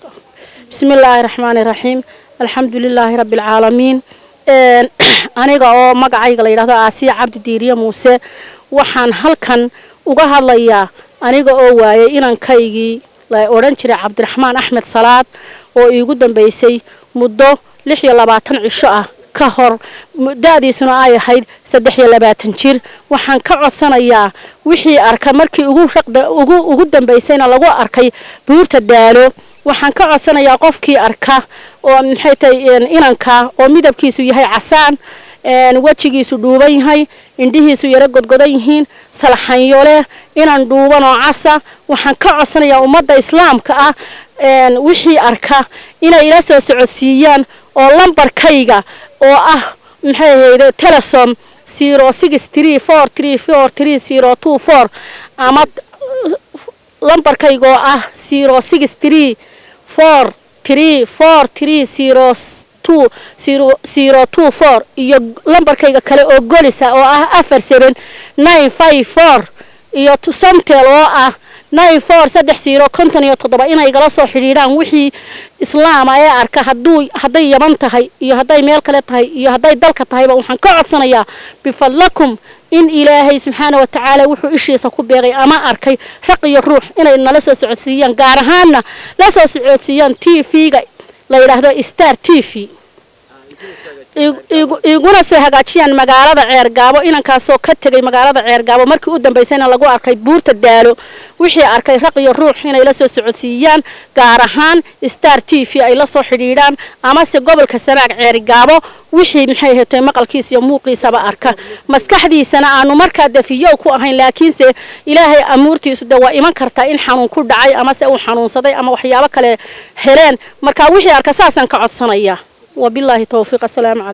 بسم الله الرحمن الرحيم الحمد لله رب العالمين aniga oo magacayga la yiraahdo Aasiya Cabdi Diiriye Muuse waxaan halkan uga hadlayaa aniga oo waayay inaankaygii la oran jiray Cabdiraxmaan Axmed Salaad oo iigu dambeysay muddo 26 cisho ah ka hor muddadiisuna ay ahayd 23 jir waxaan ka codsanayaa wixii arka markii ugu dambeysayna lagu arkay buurta Daalo waxaan ka codsanayaa qofkii arka oo maxay tahay inanka oo midabkiisu yahay casaan wajigiisu dhuuban yahay indhihiisu yara godgodan yihiin salaxanyole inaan dhuuban oo casa waxaan ka codsanayaa ummadda islaamka ah wixii arka inay ila soo socodsiiyaan oo lambarkayga oo ah maxay ahayd telesom 0634343024 ama lambarkayga oo ah 0634343024 iyo lambarkayga kale oo golisa oo ah 47954 iyo somtel oo ah 943057 inay igala soo xiriiraan wixii islaam ay arka haday yaban tahay iyo haday meel kale tahay iyo haday dalka tahayba waxaan ka codsanayaa bifadlakum in ilaahay subhanahu wa ta'ala wuxuu ishiisa ku beeqay ama arkay raq iyo ruux inay nala soo socodsiiyaan gaar ahaanna la soo socodsiiyaan TV-ga la yiraahdo Star TV iguna soo hagaajiyaan magaalada Ceergaabo inankaas oo ka tagay magaalada Ceergaabo markii u dambeysayna lagu arkay buurta Daalo wixii arkay raq iyo ruux inay la soo socodsiiyaan gaar ahaan Star TV ay la soo xiriiraan ama se gobolka Sanaag Ceergaabo wixii maxay heetay maqalkiisa iyo muuqiisaba arka maskaxdiisana aanu markaa dafiyo ku ahayn laakiin se ilaahay amuurtiisu waa iman kartaa in xanuun ku dhacay ama se uu xanuunsaday ama waxyaabo kale heleen marka wixii arka saasan ka codsanayaa وبالله توفيق السلام عليكم